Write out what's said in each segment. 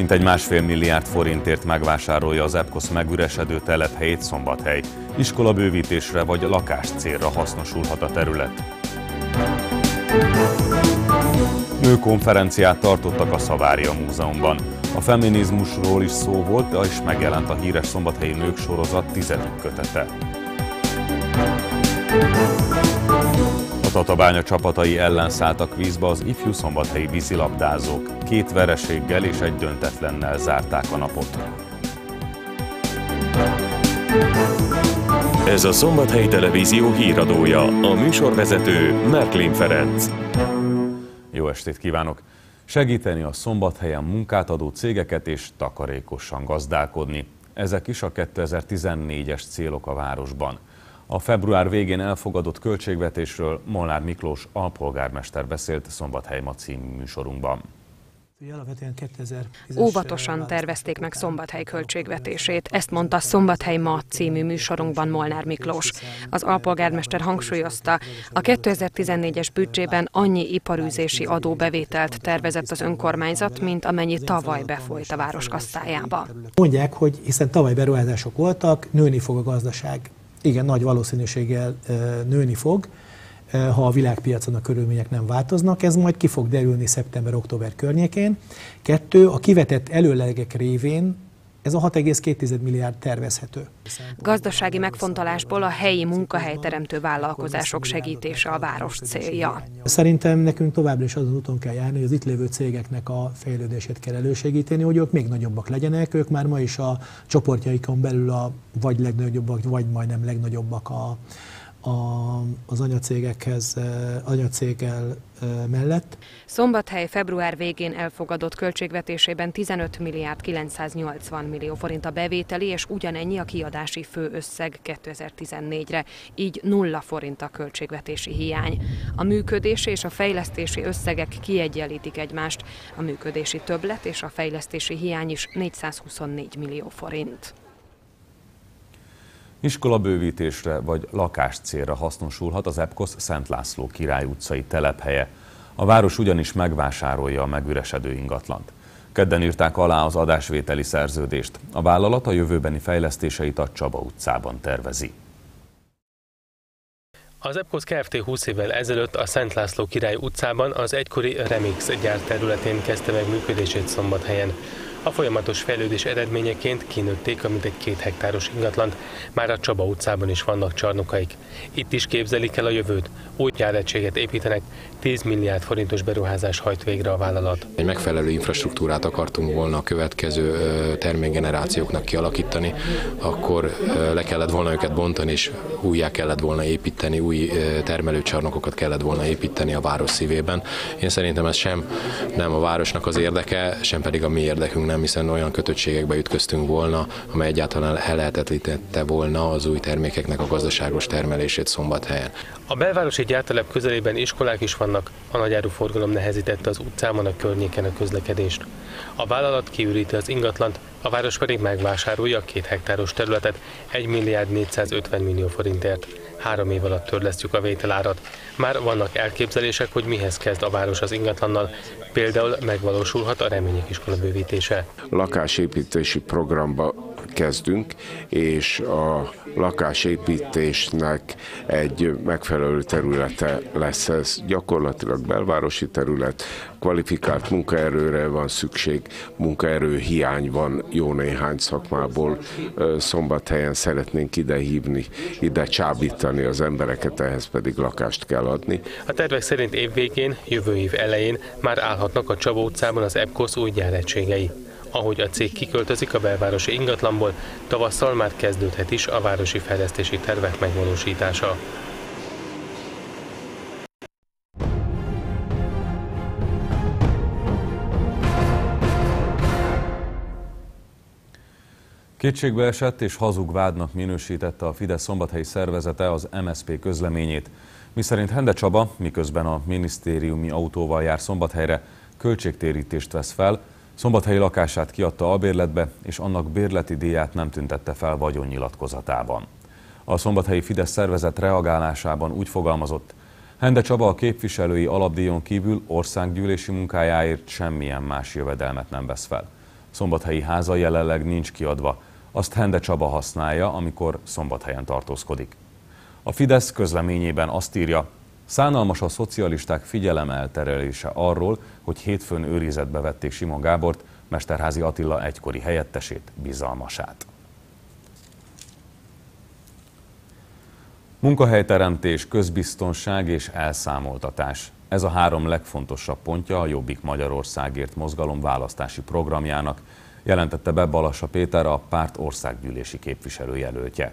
Mintegy 1,5 milliárd forintért megvásárolja az EPKOSZ megüresedő telephelyét Szombathely. Iskolabővítésre vagy lakáscélra hasznosulhat a terület. Nőkonferenciát tartottak a Szavária Múzeumban. A feminizmusról is szó volt, és megjelent a híres szombathelyi nők sorozat 10. kötete. A Tatabánya csapatai ellen szálltak vízbe az ifjú szombathelyi vízilabdázók. 2 vereséggel és 1 döntetlennel zárták a napot. Ez a Szombathelyi Televízió híradója, a műsorvezető Märklin Ferenc. Jó estét kívánok! Segíteni a Szombathelyen munkát adó cégeket és takarékosan gazdálkodni. Ezek is a 2014-es célok a városban. A február végén elfogadott költségvetésről Molnár Miklós alpolgármester beszélt Szombathely ma című műsorunkban. Óvatosan tervezték meg Szombathely költségvetését, ezt mondta Szombathely ma című műsorunkban Molnár Miklós. Az alpolgármester hangsúlyozta, a 2014-es büdzsében annyi iparűzési adóbevételt tervezett az önkormányzat, mint amennyi tavaly befolyt a város kasszájába. Mondják, hogy hiszen tavaly beruházások voltak, nőni fog a gazdaság. Igen, nagy valószínűséggel nőni fog, ha a világpiacon a körülmények nem változnak, ez majd ki fog derülni szeptember-október környékén. 2. A kivetett előlegek révén ez a 6,2 milliárd tervezhető. Gazdasági megfontolásból a helyi munkahelyteremtő vállalkozások segítése a város célja. Szerintem nekünk továbbra is azon úton kell járni, hogy az itt lévő cégeknek a fejlődését kell elősegíteni, hogy ők még nagyobbak legyenek. Ők már ma is a csoportjaikon belül a vagy legnagyobbak, vagy majdnem legnagyobbak az anyacéggel mellett. Szombathely február végén elfogadott költségvetésében 15 milliárd 980 millió forint a bevételi, és ugyanennyi a kiadási főösszeg 2014-re, így 0 forint a költségvetési hiány. A működési és a fejlesztési összegek kiegyenlítik egymást, a működési többlet és a fejlesztési hiány is 424 millió forint. Iskolabővítésre vagy lakáscélra hasznosulhat az EPKOSZ Szent László Király utcai telephelye. A város ugyanis megvásárolja a megüresedő ingatlant. Kedden írták alá az adásvételi szerződést. A vállalat a jövőbeni fejlesztéseit a Csaba utcában tervezi. Az EPKOSZ Kft. 20 évvel ezelőtt a Szent László Király utcában az egykori Remix gyár területén kezdte meg működését Szombathelyen. A folyamatos fejlődés eredményeként kinőtték a mintegy 2 hektáros ingatlant, már a Csaba utcában is vannak csarnokaik. Itt is képzelik el a jövőt, új gyáregységet építenek, 10 milliárd forintos beruházás hajt végre a vállalat. Egy megfelelő infrastruktúrát akartunk volna a következő termékgenerációknak kialakítani, akkor le kellett volna őket bontani, és újjá kellett volna építeni, új termelőcsarnokokat kellett volna építeni a város szívében. Én szerintem ez sem nem a városnak az érdeke, sem pedig a mi érdekünk nem, hiszen olyan kötöttségekbe ütköztünk volna, amely egyáltalán ellehetetlenítette volna az új termékeknek a gazdaságos termelését Szombathelyen. A belvárosi gyártelep közelében iskolák is vannak, a nagyáru forgalom nehezítette az utcában, a környéken a közlekedést. A vállalat kiüríti az ingatlant, a város pedig megvásárolja a 2 hektáros területet 1 milliárd 450 millió forintért. 3 év alatt törlesztjük a vételárat. Már vannak elképzelések, hogy mihez kezd a város az ingatlannal. Például megvalósulhat a Remények iskola bővítése. Lakásépítési programba kezdünk, és a lakásépítésnek egy megfelelő területe lesz ez. Gyakorlatilag belvárosi terület, kvalifikált munkaerőre van szükség, munkaerő hiány van jó néhány szakmából. Szombathelyen szeretnénk ide hívni, ide csábítani az embereket, ehhez pedig lakást kell adni. A tervek szerint év végén, jövő év elején már állhatnak a Csaba utcában az EPKOSZ új gyáregységei. Ahogy a cég kiköltözik a belvárosi ingatlanból, tavasszal már kezdődhet is a városi fejlesztési tervek megvalósítása. Kétségbeesett és hazug vádnak minősítette a Fidesz szombathelyi szervezete az MSZP közleményét, miszerint Hende Csaba, miközben a minisztériumi autóval jár Szombathelyre, költségtérítést vesz fel, szombathelyi lakását kiadta albérletbe, és annak bérleti díját nem tüntette fel vagyonnyilatkozatában. A szombathelyi Fidesz szervezet reagálásában úgy fogalmazott: Hende Csaba a képviselői alapdíjon kívül országgyűlési munkájáért semmilyen más jövedelmet nem vesz fel. Szombathelyi háza jelenleg nincs kiadva. Azt Hende Csaba használja, amikor Szombathelyen tartózkodik. A Fidesz közleményében azt írja, szánalmas a szocialisták figyelemelterelése arról, hogy hétfőn őrizetbe vették Simon Gábort, Mesterházy Attila egykori helyettesét, bizalmasát. Munkahelyteremtés, közbiztonság és elszámoltatás. Ez a 3 legfontosabb pontja a Jobbik Magyarországért mozgalom választási programjának, jelentette be Balassa Péter, a párt országgyűlési képviselőjelöltje.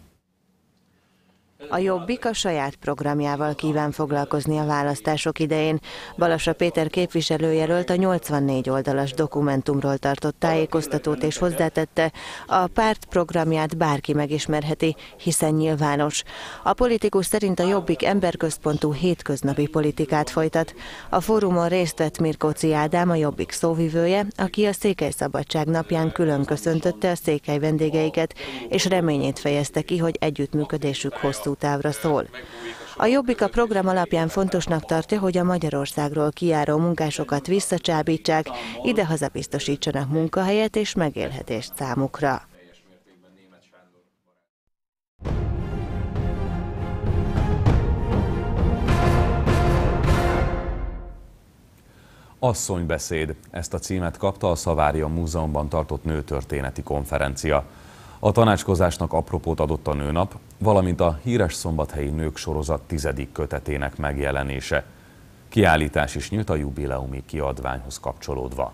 A Jobbik a saját programjával kíván foglalkozni a választások idején. Balassa Péter képviselőjelölt a 84 oldalas dokumentumról tartott tájékoztatót és hozzátette, a párt programját bárki megismerheti, hiszen nyilvános. A politikus szerint a Jobbik emberközpontú hétköznapi politikát folytat. A fórumon részt vett Mirkóczy Ádám, a Jobbik szóvivője, aki a Székelyszabadság napján külön köszöntötte a székely vendégeiket, és reményét fejezte ki, hogy együttműködésük hosszú távra szól. A Jobbik a program alapján fontosnak tartja, hogy a Magyarországról kijáró munkásokat visszacsábítsák, idehaza biztosítsanak munkahelyet és megélhetést számukra. Asszonybeszéd. Ezt a címet kapta a Szavária Múzeumban tartott nőtörténeti konferencia. A tanácskozásnak apropót adott a Nőnap, valamint a híres szombathelyi nők sorozat 10. kötetének megjelenése. Kiállítás is nyílt a jubileumi kiadványhoz kapcsolódva.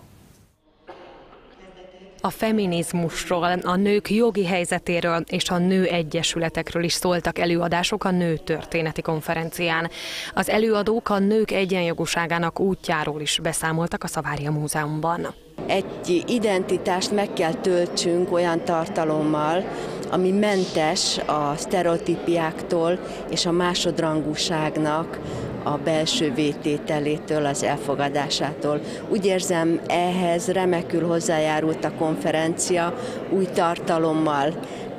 A feminizmusról, a nők jogi helyzetéről és a nőegyesületekről is szóltak előadások a nőtörténeti konferencián. Az előadók a nők egyenjogúságának útjáról is beszámoltak a Szavária Múzeumban. Egy identitást meg kell töltsünk olyan tartalommal, ami mentes a sztereotípiáktól és a másodrangúságnak a belső vétételétől, az elfogadásától. Úgy érzem, ehhez remekül hozzájárult a konferencia, új tartalommal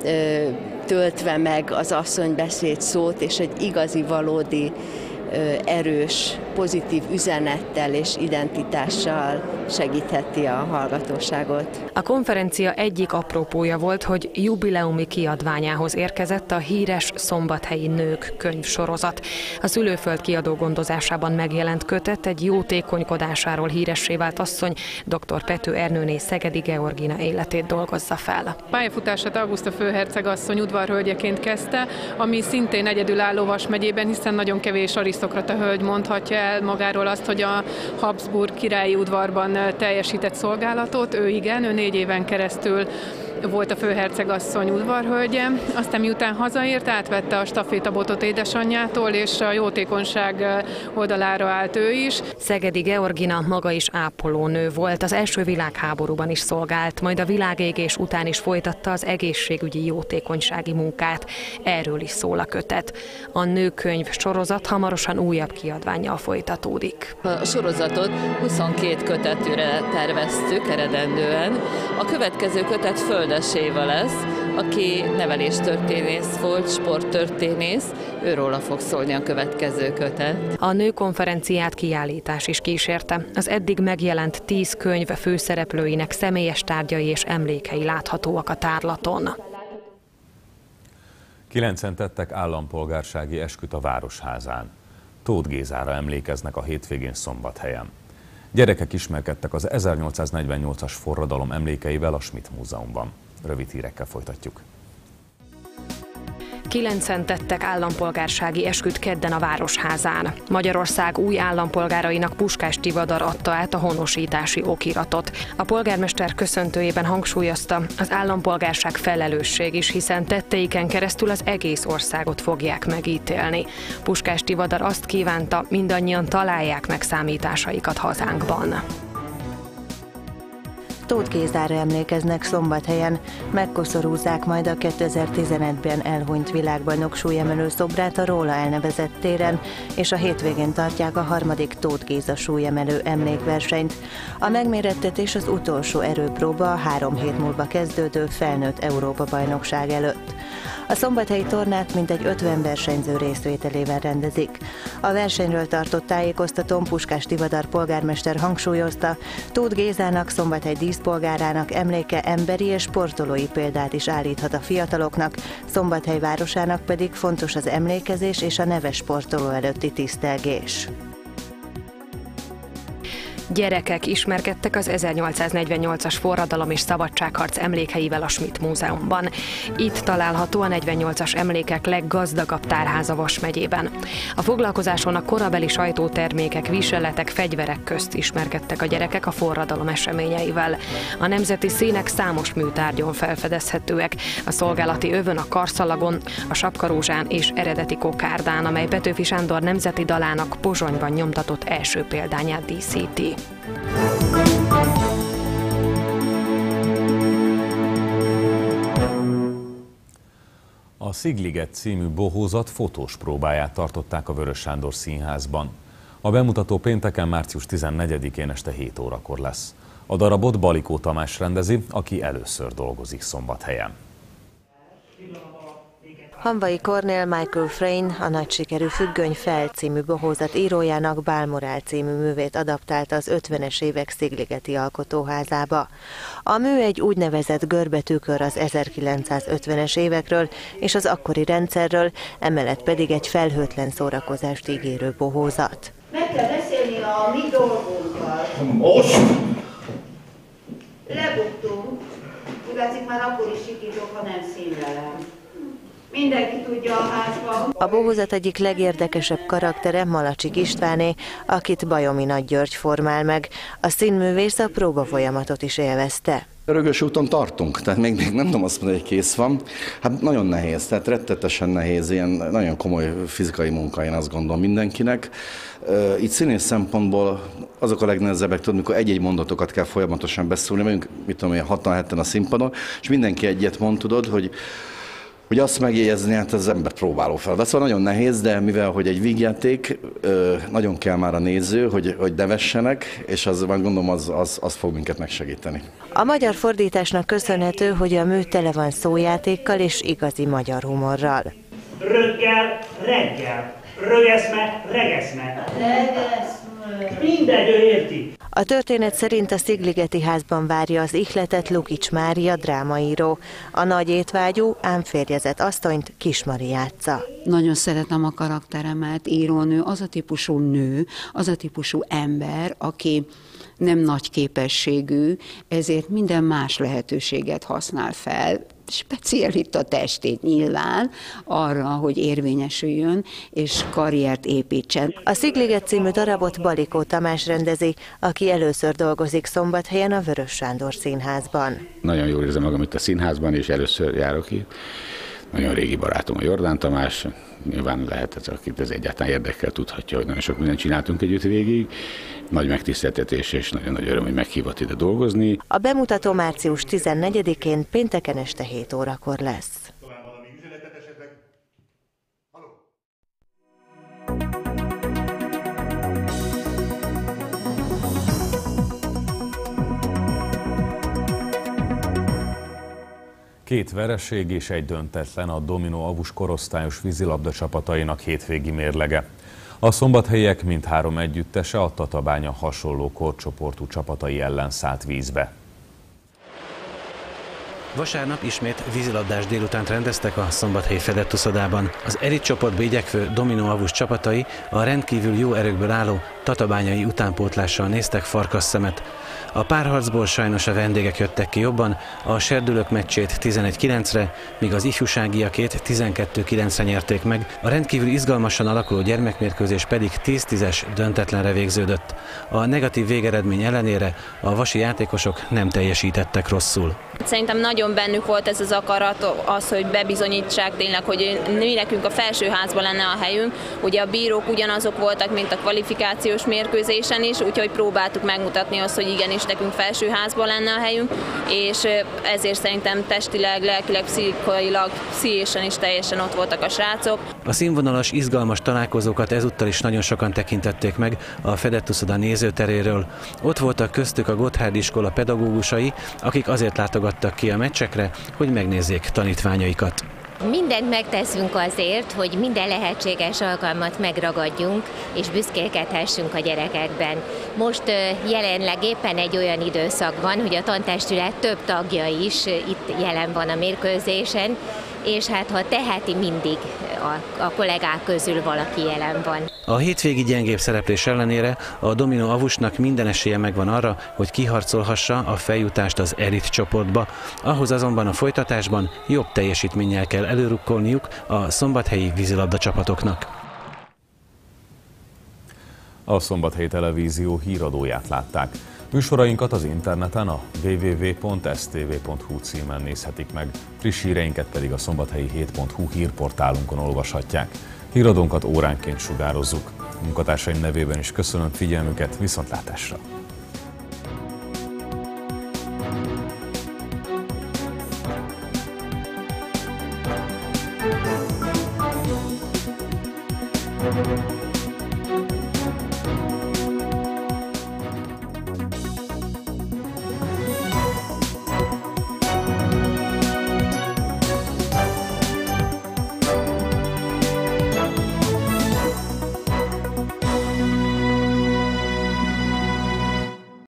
töltve meg az asszonybeszéd szót, és egy igazi, valódi, erős, pozitív üzenettel és identitással segítheti a hallgatóságot. A konferencia egyik apropója volt, hogy jubileumi kiadványához érkezett a híres Szombathelyi Nők könyvsorozat. A Szülőföld kiadó gondozásában megjelent kötet egy jótékonykodásáról híressé vált asszony, dr. Pető Ernőné Szegedi Georgina életét dolgozza fel. Pályafutását Auguszta főherceg asszony udvarhölgyeként kezdte, ami szintén egyedülálló Vas megyében, hiszen nagyon kevés arisztokrata hölgy mondhatja el magáról azt, hogy a Habsburg királyi udvarban teljesített szolgálatot. Ő igen, ő 4 éven keresztül volt a főhercegasszony udvarhölgye, aztán miután hazaért, átvette a stafétabotot édesanyjától, és a jótékonyság oldalára állt ő is. Szegedi Georgina maga is ápolónő volt, az első világháborúban is szolgált, majd a világégés után is folytatta az egészségügyi jótékonysági munkát. Erről is szól a kötet. A nőkönyv sorozat hamarosan újabb kiadvánnyal folytatódik. A sorozatot 22 kötetűre terveztük eredendően. A következő kötet Földes Éva lesz, aki neveléstörténész volt, sporttörténész, őróla fog szólni a következő kötet. A nőkonferenciát kiállítás is kísérte. Az eddig megjelent 10 könyv főszereplőinek személyes tárgyai és emlékei láthatóak a tárlaton. 9-en tettek állampolgársági esküt a Városházán. Tóth Gézára emlékeznek a hétvégén Szombathelyen. Gyerekek ismerkedtek az 1848-as forradalom emlékeivel a Schmidt Múzeumban. Rövid hírekkel folytatjuk. 9-en tettek állampolgársági esküt kedden a Városházán. Magyarország új állampolgárainak Puskás Tivadar adta át a honosítási okiratot. A polgármester köszöntőjében hangsúlyozta, az állampolgárság felelősség is, hiszen tetteiken keresztül az egész országot fogják megítélni. Puskás Tivadar azt kívánta, mindannyian találják meg számításaikat hazánkban. Tóth Gézára emlékeznek Szombathelyen, megkoszorúzzák majd a 2011-ben elhunyt világbajnok súlyemelő szobrát a róla elnevezett téren, és a hétvégén tartják a 3. Tóth Géza súlyemelő emlékversenyt. A megmérettetés az utolsó erőpróba a 3 hét múlva kezdődő felnőtt Európa-bajnokság előtt. A szombathelyi tornát mintegy 50 versenyző részvételével rendezik. A versenyről tartott tájékoztatón Puskás Tivadar polgármester hangsúlyozta, Tóth Gézának, Szombathely díszpolgárának emléke emberi és sportolói példát is állíthat a fiataloknak, Szombathely városának pedig fontos az emlékezés és a neves sportoló előtti tisztelgés. Gyerekek ismerkedtek az 1848-as forradalom és szabadságharc emlékhelyével a Schmidt Múzeumban. Itt található a 48-as emlékek leggazdagabb tárháza Vas megyében. A foglalkozáson a korabeli sajtótermékek, viseletek, fegyverek közt ismerkedtek a gyerekek a forradalom eseményeivel. A nemzeti színek számos műtárgyon felfedezhetőek, a szolgálati övön, a karszalagon, a sapkarózsán és eredeti kokárdán, amely Petőfi Sándor nemzeti dalának Pozsonyban nyomtatott első példányát díszíti. A Szigliget című bohózat fotós próbáját tartották a Vörös Sándor Színházban. A bemutató pénteken, március 14-én este 7 órakor lesz. A darabot Balikó Tamás rendezi, aki először dolgozik Szombathelyen. Hamvai Kornél Michael Frayn, a nagy sikerű Függöny fel című bohózat írójának Bálmorál című művét adaptálta az 50-es évek szigligeti alkotóházába. A mű egy úgynevezett görbetükör az 1950-es évekről és az akkori rendszerről, emellett pedig egy felhőtlen szórakozást ígérő bohózat. Meg kell beszélni a mi dolgunkkal. Most! Lebuktunk. Úgy látszik, már akkor is sikítok, ha nem színlelem. Mindenki tudja a házban. A bohózat egyik legérdekesebb karaktere Malacsik Istváné, akit Bajomi Nagy György formál meg. A színművész a próbafolyamatot is élvezte. Örökös úton tartunk, tehát még nem tudom azt mondani, hogy kész van. Hát nagyon nehéz, tehát rettetesen nehéz, ilyen nagyon komoly fizikai munka, én azt gondolom mindenkinek. Itt színész szempontból azok a legnehezebbek, tudod, mikor egy-egy mondatokat kell folyamatosan beszélni, vagyunk, mit tudom én, 6-7-en a színpadon, és mindenki egyet mond, tudod, hogy azt megjegyezni, hát az ember próbáló feladat. Szóval nagyon nehéz, de mivel hogy egy vígjáték, nagyon kell már a néző, hogy nevessenek, és az, gondolom, az fog minket megsegíteni. A magyar fordításnak köszönhető, hogy a mű tele van szójátékkal és igazi magyar humorral. Röggel, reggel, rögeszme, regeszme. Mindegy, ő érti. A történet szerint a Szigligeti házban várja az ihletet Lukics Mária drámaíró. A nagy étvágyú, ám férjezett asszonyt Kismari játsza. Nagyon szeretem a karakteremet, írónő, az a típusú nő, az a típusú ember, aki nem nagy képességű, ezért minden más lehetőséget használ fel, speciál itt a testét nyilván, arra, hogy érvényesüljön és karriert építsen. A Szigliget című darabot Balikó Tamás rendezi, aki először dolgozik Szombathelyen a Vörös Sándor Színházban. Nagyon jól érzem magam itt a színházban, és először járok itt. Nagyon régi barátom a Jordán Tamás, nyilván lehet, akit ez egyáltalán érdekel, tudhatja, hogy nagyon sok mindent csináltunk együtt végig. Nagy megtiszteltetés és nagyon nagy öröm, hogy meghívott ide dolgozni. A bemutató március 14-én pénteken este 7 órakor lesz. Két vereség és egy döntetlen a Domino Avus korosztályos vízilabda csapatainak hétvégi mérlege. A szombathelyiek mindhárom együttese a Tatabánya hasonló korcsoportú csapatai ellen szállt vízbe. Vasárnap ismét vízilabdás délutánt rendeztek a szombathelyi fedett uszodában. Az elitcsoportba igyekvő Domino Avus csapatai a rendkívül jó erőkből álló tatabányai utánpótlással néztek farkasszemet. A párharcból sajnos a vendégek jöttek ki jobban, a serdülők meccsét 11-9-re, míg az ifjúságiakét 12-9-re nyerték meg, a rendkívül izgalmasan alakuló gyermekmérkőzés pedig 10-10-es döntetlenre végződött. A negatív végeredmény ellenére a vasi játékosok nem teljesítettek rosszul. Szerintem nagyon bennük volt ez az akarat, az, hogy bebizonyítsák tényleg, hogy mi nekünk a felsőházban lenne a helyünk. Ugye a bírók ugyanazok voltak, mint a kvalifikációs mérkőzésen is, úgyhogy próbáltuk megmutatni azt, hogy igenis nekünk felsőházban lenne a helyünk, és ezért szerintem testileg, lelkileg, pszichikailag, pszichésen is teljesen ott voltak a srácok. A színvonalas, izgalmas találkozókat ezúttal is nagyon sokan tekintették meg a fedett uszoda nézőteréről. Ott voltak köztük a Gotthárd iskola pedagógusai, akik azért látogattak ki a meccsekre, hogy megnézzék tanítványaikat. Mindent megteszünk azért, hogy minden lehetséges alkalmat megragadjunk, és büszkélkedhessünk a gyerekekben. Most jelenleg éppen egy olyan időszak van, hogy a tantestület több tagja is itt jelen van a mérkőzésen, és hát ha teheti, mindig a kollégák közül valaki jelen van. A hétvégi gyengébb szereplés ellenére a Domino Avusnak minden esélye megvan arra, hogy kiharcolhassa a feljutást az elit csoportba. Ahhoz azonban a folytatásban jobb teljesítménnyel kell előrukkolniuk a szombathelyi vízilabda csapatoknak. A Szombathelyi Televízió híradóját látták. Műsorainkat az interneten a www.stv.hu címen nézhetik meg, friss híreinket pedig a szombathelyi7.hu hírportálunkon olvashatják. Híradónkat óránként sugározzuk. Munkatársaim nevében is köszönöm figyelmüket, viszontlátásra! Thank you.